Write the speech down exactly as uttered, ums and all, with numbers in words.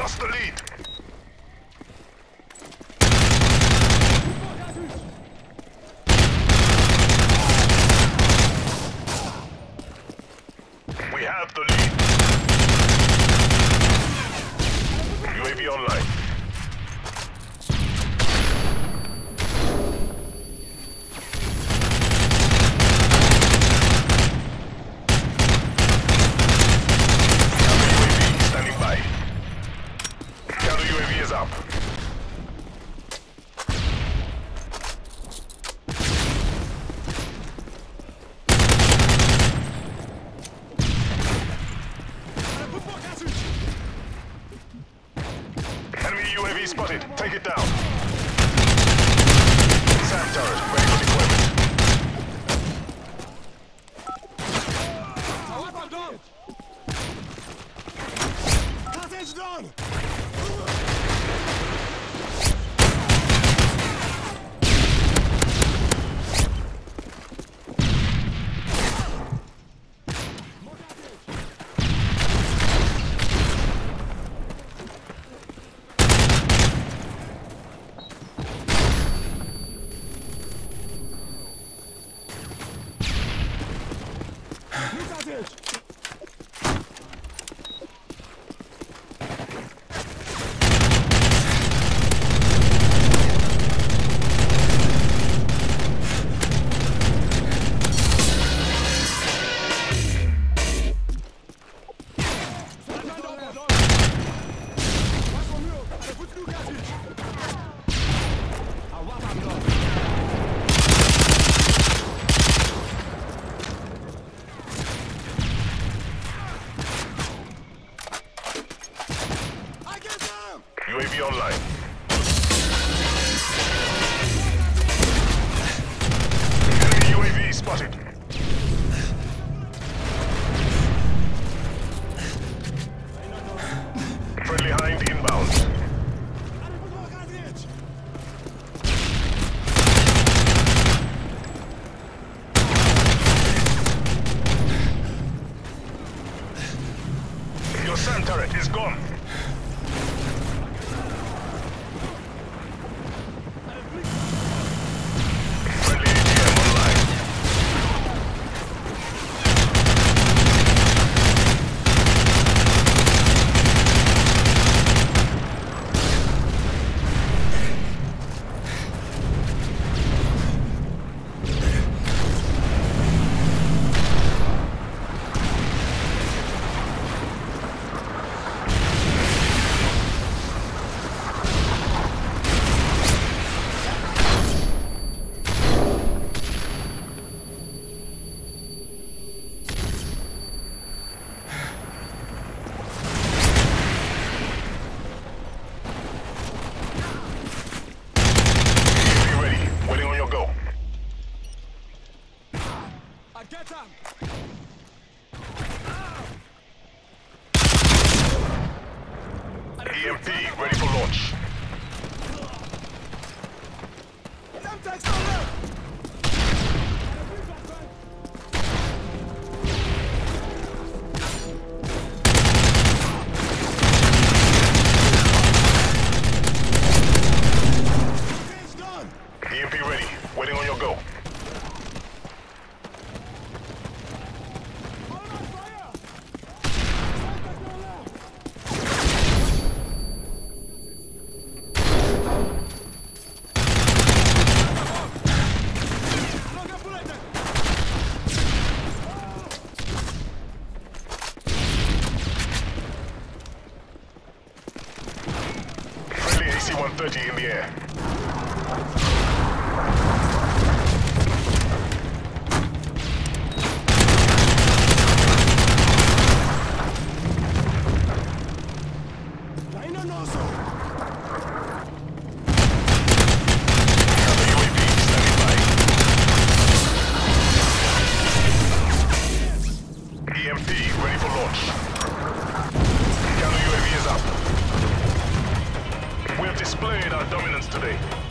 lost the lead. We have the lead. U A V online. Up. Enemy U A V spotted. Take it down. Sand turret ready for deployment. Cartage down! U A V online. Enemy U A V spotted. Friendly Hind inbound. Your sand turret is gone. Get him! E M P ready for launch. E M P ready, waiting on your go. S one thirty in the air. E M P ready for launch. Counter U A V is up. We have displayed our dominance today.